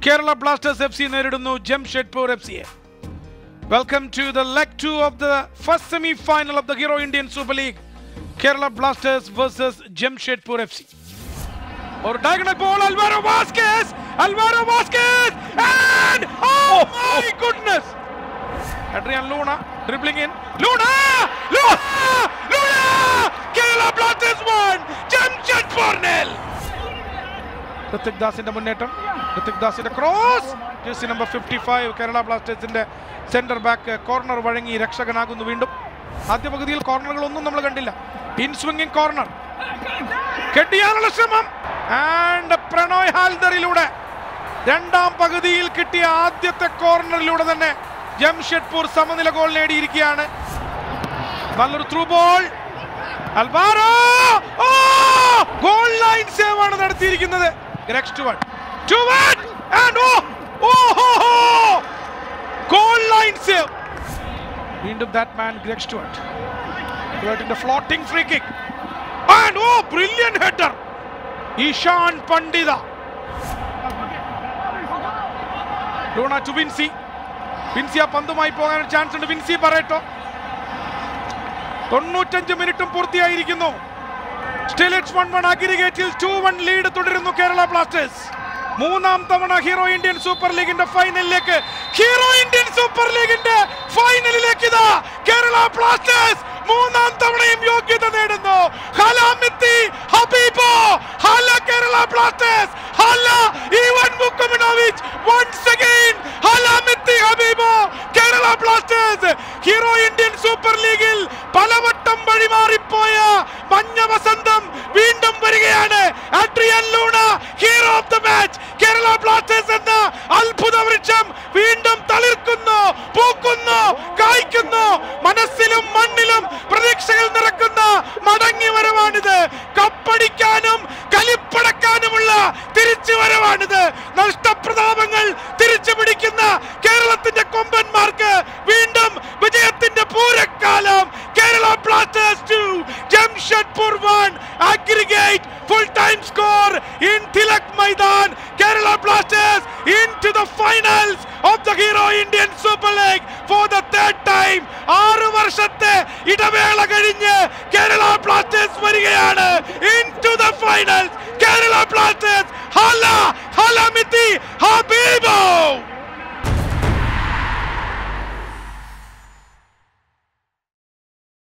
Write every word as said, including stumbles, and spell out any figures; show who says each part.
Speaker 1: Kerala Blasters F C നേരിടുന്നു Jamshedpur F C. Welcome to the leg two of the first semi-final of the Hero Indian Super League. Kerala Blasters versus Jamshedpur F C. Or diagonal ball, Alvaro Vasquez! Alvaro Vasquez! And oh my goodness! Adrian Luna dribbling in. Luna! Luna! Luna! Kerala Blasters won! Jamshedpur nil! Hrithik Das in the munnettam. Hrithik Das in the cross. Jersey number fifty-five. Kerala Blasters in the center back corner വഴങ്ങി രക്ഷകനാകുന്നു വീണ്ടും. ആദ്യ പകുതിയിൽ കോർണറുകളൊന്നും നമ്മൾ കണ്ടില്ല. In swinging corner. കെട്ടിയാനുള്ള ശ്രമം. And Prannoy ഹാൽദറിലൂടെ രണ്ടാം പകുതിയിൽ കിട്ടിയ ആദ്യത്തെ കോർണറിലൂടെ തന്നെ ജംഷഡ്പൂർ സമനില ഗോൾ നേടിയിരിക്കുകയാണ്. നല്ലൊരു through ball. Alvaro goal line save ആണ് നടത്തിയിരിക്കുന്നത്. Greg Stewart. Stewart and oh oh oh goal line save. Into that man Greg Stewart. Stewart in the floating free kick. And oh brilliant header. Ishan Pandita. Luna to Vinci. Vinci ആ പന്തുമായി പോകാൻ chance ഉണ്ട്. വിൻസി പറയട്ടോ. തൊണ്ണൂറ്റഞ്ച് മിനിറ്റും പൂർത്തിയായിരിക്കുന്നു. Still it's one one aggregatil two one lead തുടരുന്നു Kerala Blasters. മൂന്നാം തവണ hero Indian super ലീഗിന്റെ ഫൈനലിലേക്ക് ഹീറോ ഇന്ത്യൻ സൂപ്പർ ലീഗിന്റെ ഫൈനലിലേക്ക് ഇതാ കേരള ബ്ലാസ്റ്റേഴ്സ് മൂന്നാം തവണയും യോഗ്യത നേടുന്നു. ഹലാമിത്തി ഹബീബോ ഹല കേരള ബ്ലാസ്റ്റേഴ്സ് ഹല ഈവൻ മുക്കമിനോവിച്ച് once again ഹലാമിത്തി ഹബീബോ Kerala Blasters hero Indian super ലീഗിൽ പലവട്ടം വഴിമാറിപ്പോയ മഞ്ഞ വസന്തം വീണ്ടും വരികയാണ്. Adrian Luna hero of the match. Kerala Blasters എന്ന അത്ഭുത വൃക്ഷം വീണ്ടും തളിർക്കുന്നു, പൂക്കുന്നു, കായ്ക്കുന്നു. മനസ്സിലും മണ്ണിലും പ്രതീക്ഷകൾ നിറക്കുന്ന മടങ്ങി വരവാണിത്. കപ്പടിക്കാനും കലിപ്പടക്കാനുമുള്ള തിരിച്ചു വരവാണിത്. നഷ്ടപ്രതാപങ്ങൾ തിരിച്ചു പിടിക്കുന്ന കേരളത്തിന്റെ കൊമ്പന്മാർക്ക് വീണ്ടും വിജയത്തിന്റെ പൂരക്കാലം. Kerala Blasters two, Jamshedpur one, aggregate full time score in Tilak Maidan. Kerala Blasters into the finals of the Hero Indian Super League for the third time. ആറ് വർഷത്തെ ഇടവേള കഴിഞ്ഞ് കേരള ബ്ലാസ്റ്റേഴ്സ് വരികയാണ് into the finals. Kerala Blasters hala halamiti habibo.